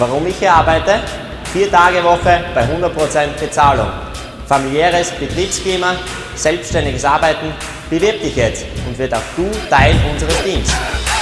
Warum ich hier arbeite? 4 Tage Woche bei 100% Bezahlung. Familiäres Betriebsklima, selbstständiges Arbeiten. Bewirb dich jetzt und wird auch du Teil unseres Teams.